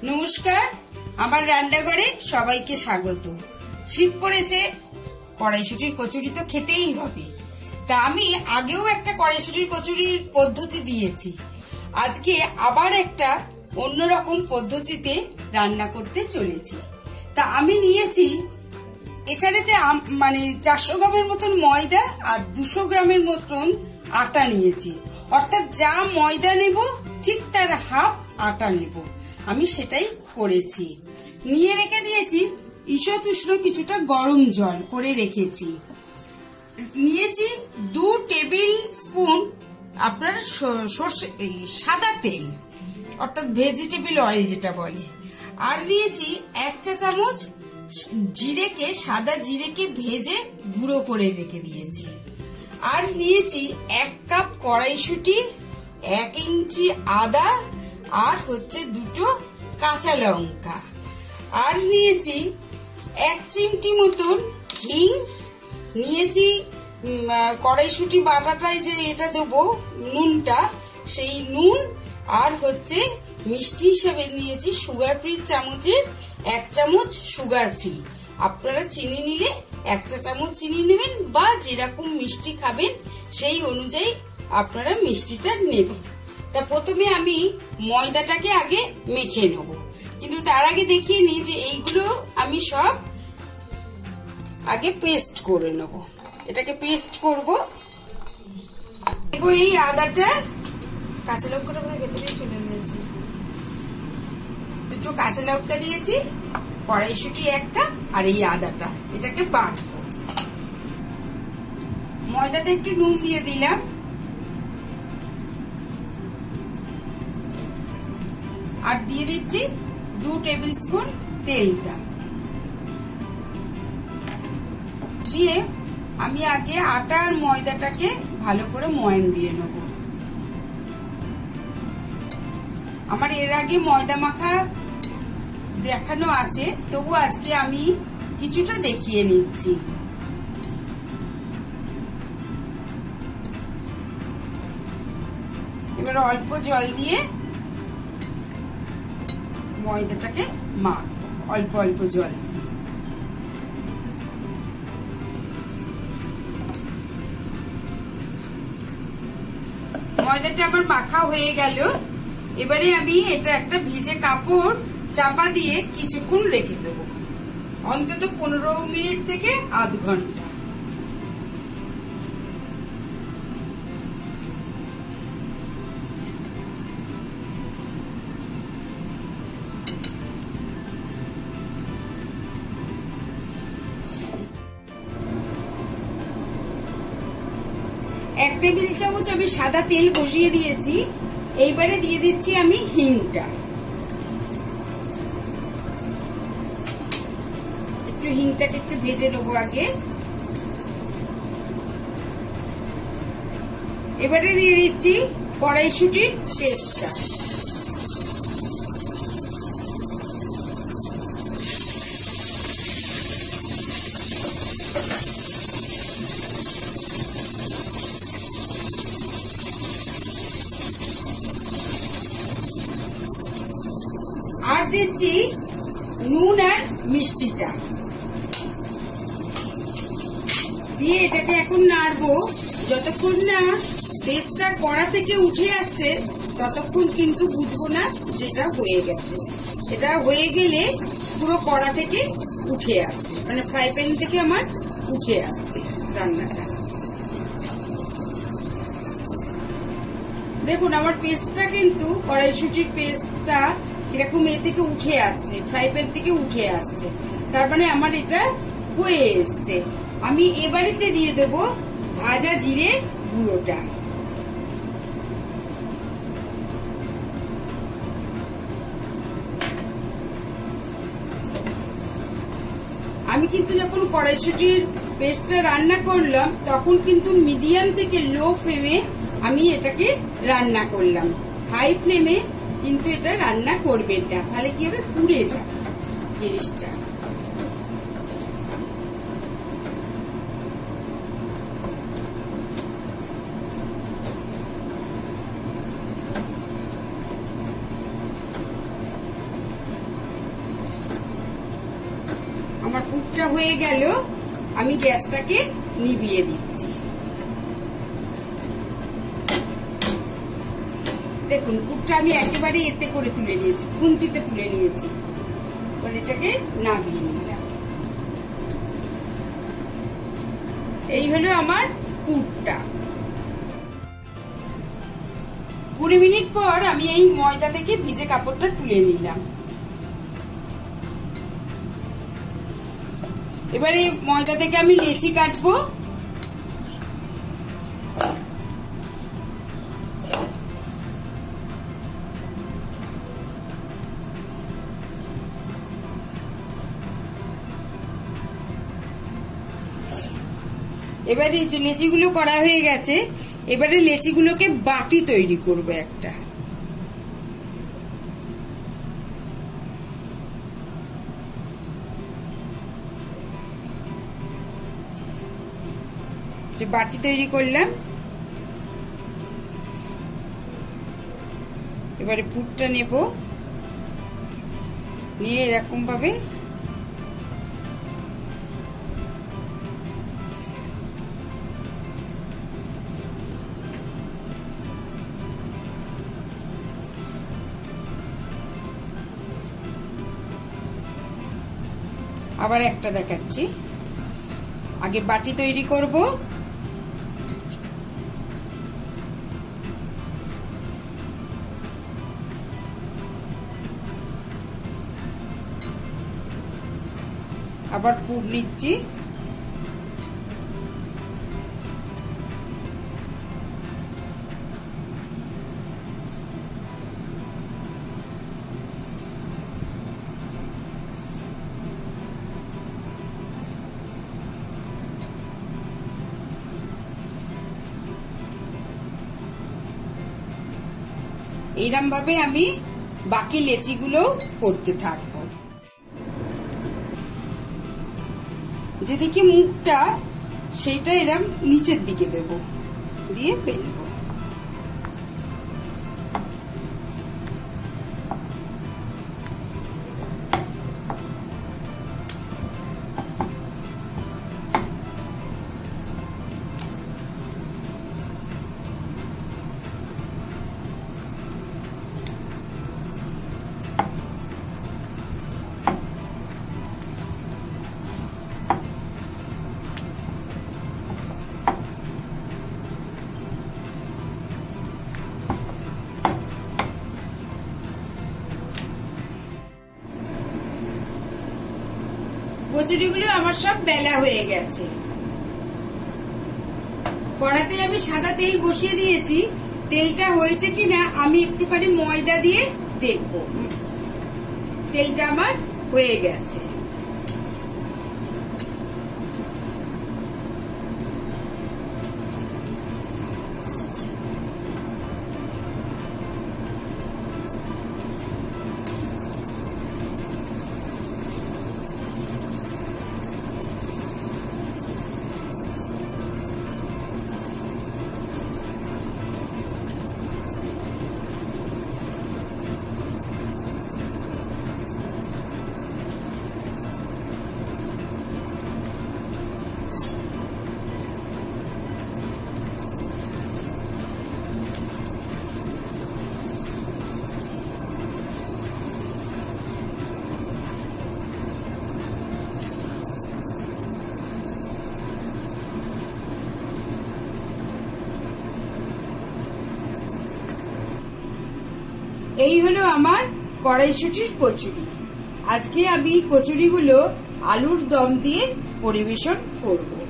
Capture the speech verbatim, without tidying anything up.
নমস্কার, আমার রান্নাঘরে সবাইকে স্বাগত। শীত পড়েছে, কড়াইশুটির কচুরি তো খেতেই হবে। তা আমি আগেও একটা কড়াইশুটির কচুরির পদ্ধতি দিয়েছি, আজকে আবার একটা অন্যরকম পদ্ধতিতে রান্না করতে চলেছি। তা আমি নিয়েছি এখানেতে মানে চারশো গ্রামের মতন ময়দা আর দুশো গ্রামের মতন আটা নিয়েছি। অর্থাৎ যা ময়দা নেব ঠিক তার হাফ আটা নেব, আমি সেটাই করেছি। নিয়ে রেখে দিয়েছি ঈষৎ উষ্ণ কিছুটা গরম জল করে রেখেছি। নিয়েছি দু টেবিল স্পুন আপনার সর্ষে সাদা তেল, অর্থাৎ ভেজিটেবল অয়েল যেটা বলে। আর নিয়েছি এক চা চামচ জিরেকে, সাদা জিরেকে ভেজে গুঁড়ো করে রেখে দিয়েছি। আর নিয়েছি এক কাপ কড়াইশুঁটি, এক ইঞ্চি আদা, আর হচ্ছে দুটো কাঁচা লঙ্কা। আর নিয়েছি এক চিমটি মতন হিং। নিয়েছি কড়াইশুঁটি বাটাটায় যে এটা দেবো নুনটা, সেই নুন। আর হচ্ছে মিষ্টি হিসাবে নিয়েছি সুগার ফ্রি চামচের এক চামচ সুগার ফ্রি। আপনারা চিনি নিলে এক চা চামচ চিনি নেবেন, বা যেরকম মিষ্টি খাবেন সেই অনুযায়ী আপনারা মিষ্টিটা নেবেন। তা প্রথমে আমি ময়দাটাকে আগে মেখে নেব, কিন্তু তার আগে দেখিয়ে নিই যে এইগুলো আমি সব আগে পেস্ট করে নেব। এটাকে পেস্ট করব। এই আদাটা, কাঁচা লঙ্কাটা ভেতরে চলে গেছে, দুটো কাঁচা লঙ্কা দিয়েছি, কড়াইশুঁটি এক কাপ, আর এই আদাটা, এটাকে বাটবো। ময়দাতে একটু নুন দিয়ে দিলাম, আর দিয়ে দিচ্ছি দু টেবিল স্পুন তেলটা। দিয়ে আমি আগে আটা আর ময়দাটাকে ভালো করে ময়ান দিয়ে নেব। আমার এর আগে ময়দা মাখা দেখানো আছে, তবু আজকে আমি কিছুটা দেখিয়ে নিচ্ছি। এবার অল্প জল দিয়ে ময়দাটাকে মাখবো, অল্প অল্প জল দিয়ে। ময়দাটা আমার মাখা হয়ে গেল। এবারে আমি এটা একটা ভিজে কাপড় চাপা দিয়ে কিছুক্ষণ রেখে দেব, অন্তত পনেরো মিনিট থেকে আধ ঘন্টা। এক টেবিল চামচ আমি সাদা তেল বসিয়ে দিয়েছি। এইবারে দিয়ে দিচ্ছি আমি হিংটা। একটু হিংটাকে একটু ভেজে নেবো আগে। এবারে দিয়ে দিচ্ছি কড়াইশুঁটির পেস্টটা। আর দিচ্ছি নুন আর মিষ্টিটা দিয়ে এটাকে এখন নাড়বো। যতক্ষণ না পেস্টটা কড়া থেকে উঠে আসছে ততক্ষণ কিন্তু বুঝবো না যেটা হয়ে গেছে। এটা হয়ে গেলে পুরো কড়া থেকে উঠে আসবে, মানে ফ্রাই প্যান থেকে আমার উঠে আসবে রান্নাটা। দেখুন আমার পেস্টটা কিন্তু, কড়াইশুঁটির পেস্টটা এরকম এ থেকে উঠে আসছে, ফ্রাই প্যান থেকে উঠে আসছে, তার মানে আমার এটা হয়ে এসছে। আমি এবারেতে দিয়ে দেবো ভাজা জিরে গুঁড়োটা। আমি কিন্তু যখন কড়াইশুঁটির পেস্টটা রান্না করলাম তখন কিন্তু মিডিয়াম থেকে লো ফ্লেমে আমি এটাকে রান্না করলাম। হাই ফ্লেমে কিন্তু এটা রান্না করবেন না, তাহলে কি হবে, পুড়ে যাবে জিনিসটা। পুরটা হয়ে গেল, আমি গ্যাসটাকে নিভিয়ে দিচ্ছি। দেখুন পুরটা আমি একেবারে এতে করে তুলে নিয়েছি, খুন্তিতে তুলে নিয়েছি। এবার এটাকে নামিয়ে নিলাম। এই হলো আমার পুরটা। কুড়ি মিনিট পর আমি এই ময়দা থেকে ভিজে কাপড়টা তুলে নিলাম। এবারে ময়দা থেকে আমি লেচি কাটবো। এবারে লেচিগুলো করা হয়ে গেছে, এবারে লেচিগুলোকে বাটি তৈরি করব একটা। যে বাটি তৈরি করলাম, এবারে পুরটা নেব, নিয়ে এরকম ভাবে আবার একটা দেখাচ্ছি। আগে বাটি তৈরি করব, আবার পুর নিচ্ছি। এইরকম ভাবে আমি বাকি লেচিগুলো করতে থাকবো। যেদিকে মুখটা সেইটা এরকম নিচের দিকে দেব, দিয়ে বেলবো। কচুরিগুলো আমার সব বেলা হয়ে গেছে। কড়াতে আমি সাদা তেল বসিয়ে দিয়েছি, তেলটা হয়েছে কিনা আমি একটুখানি ময়দা দিয়ে দেখবো। তেলটা আমার হয়ে গেছে। এই হলো আমার কড়াইশুঁটির কচুরি। আজকে আমি কচুরিগুলো আলুর দম দিয়ে পরিবেশন করব।